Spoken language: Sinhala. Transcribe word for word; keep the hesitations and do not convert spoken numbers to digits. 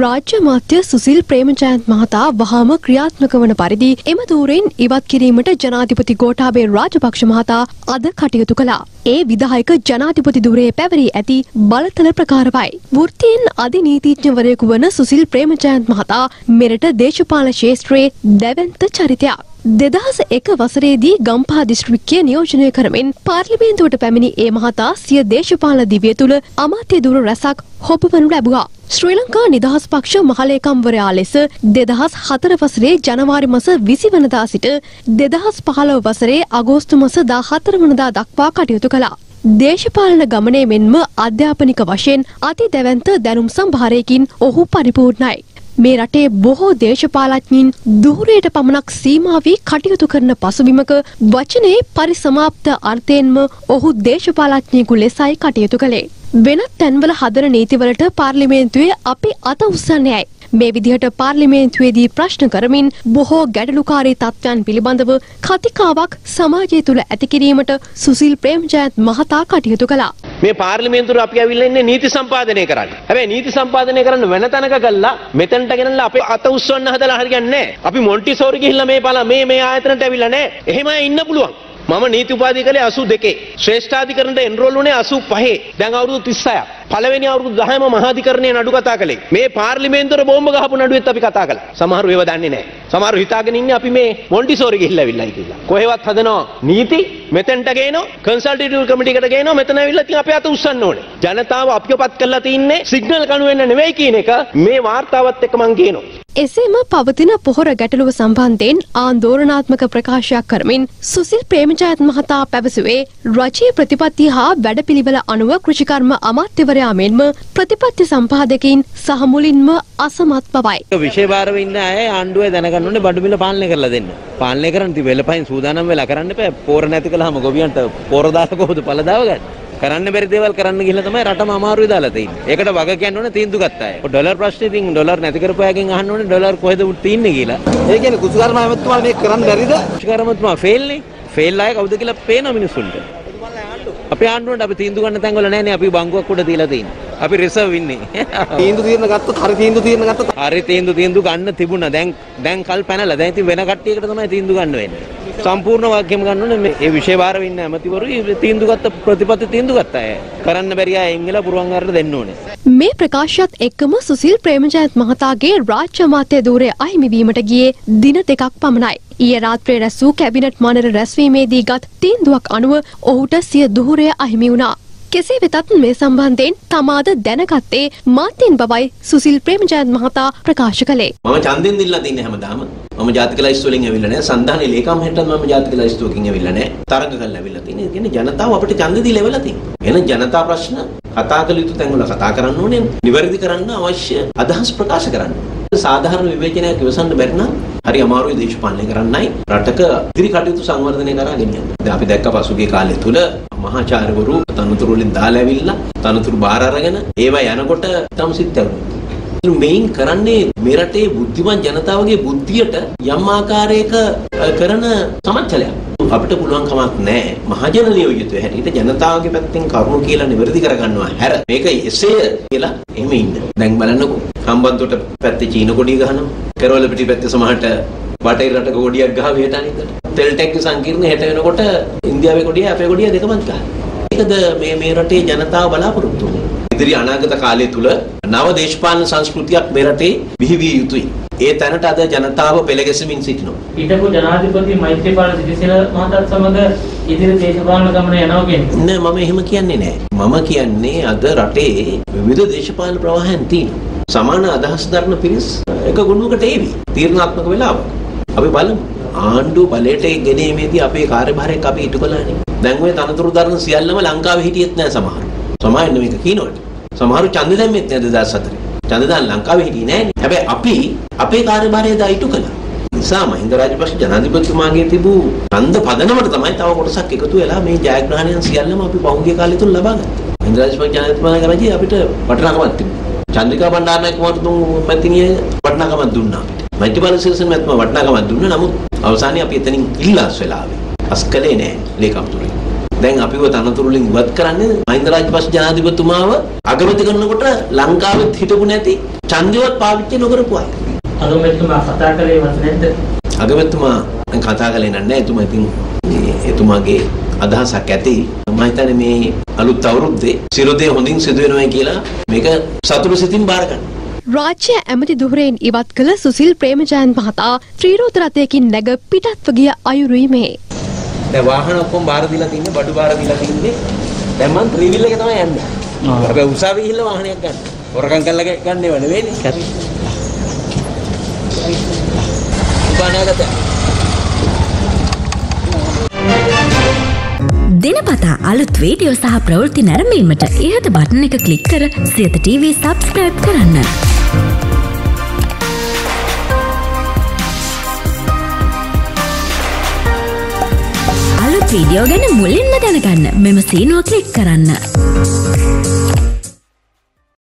රාජ්‍ය මාත්‍ය සුසිල් ප්‍රේමජයන්ත මහතා වහාම ක්‍රියාත්මක වන පරිදි එම ධූරයෙන් ඉවත් කිරීමට ජනාධිපති ගෝඨාභය රාජපක්ෂ මහතා අද කටයුතු කළා. ඒ විධායක ජනාධිපති ධූරයේ පැවරී ඇති බලතල ප්‍රකාරවයි. වෘත්තීන් අධිනීතිඥවරයෙකු වන සුසිල් ප්‍රේමජයන්ත මහතා මෙරට දේශපාලන ක්ෂේත්‍රයේ දැවැන්ත චරිතයක්. දෙදහස් එක වසරේදී ගම්පහ දිස්ත්‍රික්කය නියෝජනය කරමින් පාර්ලිමේන්තුවට පැමිණි ඒ මහතා සිය දේශපාලන දිවිය තුළ අමාත්‍ය ධූර රැසක් හොබවනු ලැබුවා. ශ්‍රී ලංකා නිදහස් පක්ෂ මහලේකම්වරයා ලෙස දෙදහස් හතර වසරේ ජනවාරි මාස විසි වනදා සිට දෙදහස් පහළොව වසරේ අගෝස්තු මාස දාහතර වනදා දක්වා කටයුතු කළා. දේශපාලන ගමනේ මෙන්ම අධ්‍යාපනික වශයෙන් අති දැවැන්ත දැනුම් සම්භාරයකින් ඔහු පරිපූර්ණයි. මේ රටේ බොහෝ දේශපාලඥයින් දුහුරයට පමණක් සීමා වී කටයුතු කරන පසුබිමක වචනේ පරිසමාප්ත අර්ථයෙන්ම ඔහු දේශපාලඥයෙකු ලෙසයි කටයුතු කළේ. වෙනත් තැන්වල හදන නීතිවලට පාර්ලිමේන්තුවේ අපි අත උස්සන්නේ ඇයි? මේ විදිහට පාර්ලිමේන්තුවේදී ප්‍රශ්න කරමින් බොහෝ ගැටලුකාරී තත්ත්වයන් පිළිබඳව කතිකාවක් සමාජය තුළ ඇති කිරීමට සුසිල් ප්‍රේමජයන්ත මහතා කටයුතු කළා. මේ පාර්ලිමේන්තුවට අපි ඇවිල්ලා ඉන්නේ නීති සම්පාදනය කරන්න. හැබැයි නීති සම්පාදනය කරන්න වෙන තැනක ගල්ලා මෙතනට ගෙනල්ලා අපේ අත උස්සන්න හදලා හරියන්නේ නැහැ. අපි මොන්ටිසෝරි ගිහිල්ලා මේ බල මේ මේ ආයතනට ඇවිල්ලා නැහැ. එහෙමයි ඉන්න පුළුවන්. මම නීති උපාධිය කළේ අසූ දෙකේ. ශ්‍රේෂ්ඨාධිකරණයට එන්රෝල් වුණේ අසූ පහේ. දැන් අවුරුදු තිස්සයක්. පළවෙනි අවුරුදු දහයම මහාධිකරණයේ නඩු කතා කළේ. මේ පාර්ලිමේන්තුවේ බෝම්බ ගහපු නඩුවෙත් අපි කතා කළා. සමහරව ඒව දන්නේ නැහැ. සමහරව හිතාගෙන ඉන්නේ අපි මේ මොන්ටිසෝරි ගිහිල්ලා ඇවිල්ලායි කියලා. කොහෙවත් හදනවා නීති මෙතෙන්ට ගේනවා කන්සල්ටේටිව් කමිටි එකට ගේනවා මෙතන ඇවිල්ලා ඉතින් අපි අත උස්සන්න ඕනේ. ජනතාව අපිවපත් කරලා තින්නේ සිග්නල් කණු වෙන්න නෙවෙයි කියන එක මේ වාර්තාවත් එක්ක මම කියනවා. එසේම පවතින පොහොර ගැටලුව සම්බන්ධයෙන් ආන්දෝලනාත්මක ප්‍රකාශයක් කරමින් සුසිල් ප්‍රේමජයන්ත මහතා පැවසුවේ රජයේ ප්‍රතිපත්තිය හා වැඩපිළිවෙල අනුව කෘෂිකර්ම අමාත්‍යවරයා මෙන්ම ප්‍රතිපත්ති සම්පාදකයින් සහ මුලින්ම අසමත් බවයි. විශේෂභාරව ඉන්න අය ආණ්ඩුවේ දැනගන්න ඕනේ බඩු මිල පාලනය කරලා දෙන්න. පාලනය කරන්න ති වෙලපයින් සූදානම් වෙලා කරන්න එපා. පෝර නැති කළාම ගොවියන්ට පෝර දාලා කොහොමද පළදාව ගන්න? කරන්න බැරි දේවල් කරන්න ගිහලා තමයි රටම අමාරුයි දාලා තියෙන්නේ. ඒකට වග කියන්න ඕනේ තීන්දුව ගත්ත අය. ඩොලර් ප්‍රශ්නේ ඉතින් ඩොලර් නැති කරපුවාගෙන් අහන්න ඕනේ ඩොලර් කොහෙද තියෙන්නේ කියලා. ඒ කියන්නේ කුසුකර්ම ඇමතුමාලා මේක කරන්න බැරිද? කුසුකර්ම ඇමතුමා ෆේල් නේ. ෆේල් අය කවුද කියලා පේන මිනිස්සුන්ට. අපි ආණ්ඩුවට අපි තීන්දුව ගන්න තැන්වල නැහැ නේ අපි බංගුවක් උඩ දීලා තියෙන්නේ. අපි රිසර්ව් ඉන්නේ. තීන්දුව తీරන ගත්තොත් හරි තීන්දුව తీරන ගත්තොත් හරි තීන්දුව තීන්දුව ගන්න තිබුණා. දැන් දැන් කල් පැනලා. දැන් ඉතින් වෙන කට්ටියකට තමයි තීන්දුව ගන්න වෙන්නේ. සම්පූර්ණ වාක්‍යම ගන්න ඕනේ මේ ඒ විශේෂභාරව ඉන්න ඇමතිවරු තීන්දුව ගත්ත ප්‍රතිපත්ති තීන්දුව ගත්ත අය. කරන්න බැරි අය ඉංගල පුරුවන් අරලා දෙන්න ඕනේ. මේ ප්‍රකාශයත් එක්කම සුසිල් ප්‍රේමජයන්ත මහතාගේ රාජ්‍ය අමාත්‍ය ධූරය අහිමි වීමට ගියේ දින දෙකක් පමණයි. ඊයේ රාත්‍රියේ රැස් වූ කැබිනට් මණ්ඩල රැස්වීමේදී ගත් තීන්දුවක් අනුව ඔහුට සිය ධූරය අහිමි වුණා. කෙසේ වෙතත් මේ සම්බන්ධයෙන් තමාද දැනගත්තේ මාත්‍යන් බවයි සුසිල් ප්‍රේමජයන්ත මහතා ප්‍රකාශ කළේ. මම ඡන්දෙන් දිල්ලා තින්නේ හැමදාම. මම ජාතික ලයිස්තු වලින් ඇවිල්ලා නැහැ. සංධානයේ ලේකම් හෙට්ටත් මම ජාතික ලයිස්තුවකින් ඇවිල්ලා නැහැ. තරඟ කරලා ඇවිල්ලා තින්නේ. ඒ කියන්නේ ජනතාව අපිට ඡන්ද දීලා ඉවලා තියෙනවා. එහෙනම් ජනතා ප්‍රශ්න කතා කළ යුතු තැන් වල කතා කරන්න ඕනේ. නිවැරදි කරන්න අවශ්‍ය අදහස් ප්‍රකාශ කරන්න. සාධාරණ විවේචනයක් ඉවසන්න බැරි නම් හරි අමාරුයි දේශපාලනය කරන්නයි රටක ඉදිරි කටයුතු සංවර්ධනය කරා ගෙනියන්න. දැන් අපි දැක්ක පසුගිය කාලය තුල මහාචාර්යවරු තනතුරු වලින් දාලා ඇවිල්ලා තනතුරු බාර අරගෙන ඒවා යනකොට තම සිත් ඇවුණා. මේන් කරන්නේ මේ රටේ බුද්ධිමත් ජනතාවගේ බුද්ධියට යම් ආකාරයක කරන සමච්චලයක්. අපිට පුළුවන් කමක් නැහැ මහජන නියෝජිතය හැටියට ජනතාවගේ පැත්තෙන් කරුණු කියලා නිවැරදි කරගන්නවා හැර මේක එසේ කියලා එහෙම ඉන්න. දැන් බලන්නකෝ හම්බන්තොට පැත්තේ චීන කොඩිය ගහනවා. කරවල පිටි පැත්තේ සමහරට බටහිර රටක කොඩියක් ගහව හෙට අනිද්දට. තෙල් ටැංකිය සංකීර්ණ හෙට වෙනකොට ඉන්දියාවේ කොඩිය අපේ කොඩිය දෙකම ගහනවා. ඒකද මේ මේ රටේ ජනතාව බලාපොරොත්තු වෙන්නේ. ඉදිරි අනාගත කාලය තුල නව දේශපාලන සංස්කෘතියක් මේ රටේ බිහිවිය යුතුයි. ඒ තැනට අද ජනතාව පෙළගැසෙමින් සිටිනවා. ඊටපු ජනාධිපති මෛත්‍රීපාල සිරිසේන මහතාත් සමග ඉදිරි දේශපාලන ගමන යනවා කියන්නේ. නෑ මම එහෙම කියන්නේ නෑ. මම කියන්නේ අද රටේ විවිධ දේශපාලන ප්‍රවාහයන් තියෙනවා. සමාන අදහස් දරන පිරිස් එක ගුණයකට ඒවි. තීරණාත්මක වෙලාව. අපි බලමු. ආණ්ඩුව බලයට ගෙනීමේදී අපේ කාර්යභාරයක් අපි ඉටු කළානේ. දැන් ඔය තනතුරු දරන සියල්ලම ලංකාවේ හිටියෙත් නෑ සමහර. සමහර මේක කියනවට. සමහරු ඡන්ද දැම්මෙත් නෑ දෙදාස් හතරේ. ඡන්ද දාන්න ලංකාවේ හිටියේ නෑනේ. හැබැයි අපි අපේ කාර්යභාරය දා ඉටු කළා. නිසා මහින්ද රාජපක්ෂ ජනාධිපතිතුමාගේ තිබූ ඡන්ද පදනමට තමයි තව කොටසක් එකතු වෙලා මේ ජයග්‍රහණයන් සියල්ලම අපි පහුගිය කාලය තුල ලබා ගත්තා. මහින්ද රාජපක්ෂ ජනාධිපතිතුමාගේ රජයේ අපිට වටිනාකමක් තිබුණා. චන්ද්‍රිකා බණ්ඩාරනායක මහතුන් මැතිණිය වටිනාකමක් දුන්නා අපිට. මෛත්‍රීපාල සිරිසේන මහත්මයා වටිනාකමක් දුන්නා. නමුත් අවසානයේ අපි එතනින් ඉල්ලාස් වෙලා ආවේ. අස්කලේ නෑ ලේකම්තුරුයි. දැන් අපිව තනතුරු වලින් ඉවත් කරන්නේ මහින්ද රාජපක්ෂ ජනාධිපතිතුමාව අගමැති කරනකොට ලංකාවෙත් හිටපු නැති ඡන්දවත් පාවිච්චි නොකරපු අය. අගමැතිතුමා කතා කළේ වත් නැද්ද? අගමැතිතුමා දැන් කතා කළේ නැහැ. එතුමා ඉතින් මේ එතුමාගේ අදහසක් ඇති. මම හිතන්නේ මේ අලුත් අවුරුද්දේ සියලු දේ හොඳින් සිදු වෙනවා කියලා මේක සතුටු සිතින් බාර ගන්න. රාජ්‍ය ඇමති දුහරෙන් ඉවත් කළ සුසිල් ප්‍රේමජයන්ත මහතා ත්‍රිරෝද රථයකින් නැග පිටත්ව ගිය අයුරුයි මේ. දැන් වාහන ඔක්කොම බාර දීලා තින්නේ බඩු බාර දීලා තින්නේ. දැන් මං ත්‍රිවිල් එක තමයි යන්නේ. හැබැයි උසාවි ගිහිල්ලා වාහනයක් ගන්න. හොරකම් කරලා ගන්නව නෙවෙයිනේ. හරි. බානාගත. දිනපතා අලුත් වීඩියෝ සහ ප්‍රවෘත්ති නැරඹීමට ඉහත බටන් එක ක්ලික් කර සියත ටීවී සබ්ස්ක්‍රයිබ් කරන්න. අලුත් වීඩියෝ ගැන මුලින්ම දැනගන්න මෙම සීනුව ක්ලික් කරන්න.